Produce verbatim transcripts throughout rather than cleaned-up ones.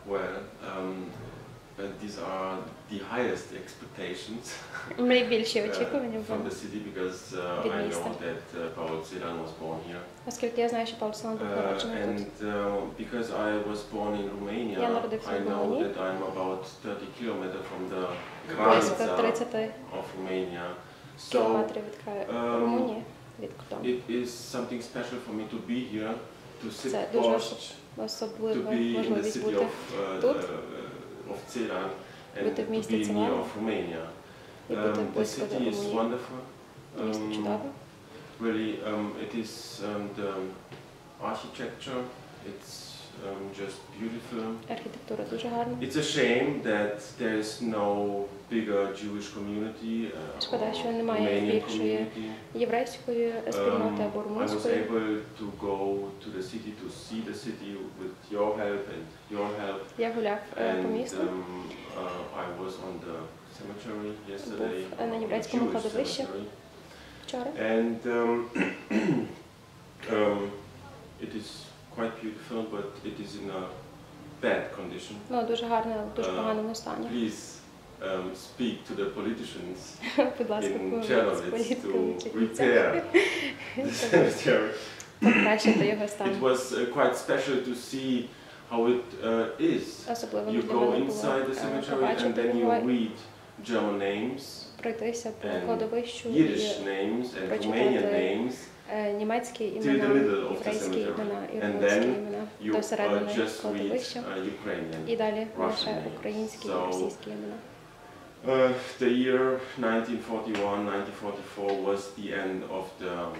Well, um, but these are the highest expectations Найбільші uh, очікування from були the city because uh, від I міста. know that uh, Paul Celan was born here. Оскільки я знаю, що Пауль Селан був Uh, народжений тут. and uh, because I was born in Romania, Я народився I в know Румунії. that I'm about thirty kilometers from the Близько Granica тридцять of Romania. So кілометрів від краю um, Румунії, від кордону. it is something special for me to be here, to sit Це дуже posh, особ- to особлива be in the можливість city бути of, uh, тут, uh, of Celan and бути в to місті be near Цилан of Romania. і бути Um, the близько до city is Румунії. wonderful. Місто Um, чудове. really, um, it is um, the architecture. It's um, just beautiful. Архітектура дуже гарна. It's a shame that there is no bigger Jewish community uh, Шкода, що or немає Romanian більшої community. єврейської спільноти або Um, I was румунської. able to go to the city to see the city with your help and your help. Я гуляв е, по And місту, um, uh, I was on the cemetery yesterday. Був на on the єврейському Jewish кладовищі. cemetery. вчора. And um, um, it is quite beautiful, but it is in a bad condition. Ну, дуже гарне, але в дуже Е, поганому стані. Please um, speak to the politicians Будь ласка, in поговоріть з Czernowitz політиками to Чернівця. repair the cemetery. Покращити його It стан. was uh, quite special to see how it uh, is. Особливо You для go мене було inside the е, cemetery and побачити then you його, read German names, пройтися по and кладовищу Yiddish і names and прочитати Romanian names. е, німецькі Till імена, the middle of the єврейські cemetery. імена і And румунські then імена You до uh, середини just read кладовища. uh, Ukrainian. І далі Russian лише names. українські і So, російські імена. Uh, the year nineteen forty-one nineteen forty-four was the end of the um,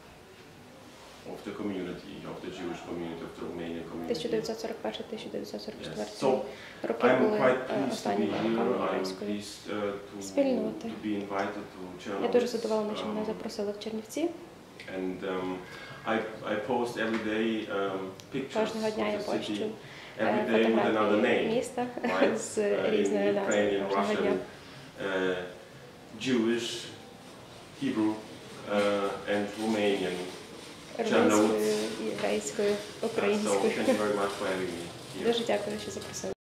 of the community, of the Jewish community, of the Romanian community. тисяча дев'ятсот сорок перший - тисяча дев'ятсот сорок четвертий So, роки I'm були quite е, pleased to останніми be here. роками I'm єврейської pleased uh, to, спільноти. to be invited to Я дуже Czernowitz. задоволена, що мене Um, запросили в Чернівці. and um, I, I post every day um, pictures Кожного дня я of the city, пощу every day with another фотографії name. міста Right? з Uh, in різною назвою Ukrainian, кожного дня. Russian, uh, Jewish, Hebrew, uh, and Romanian. Румунською, єврейською, Uh, so українською. thank you very much for having me here. Дуже дякую, що запросили.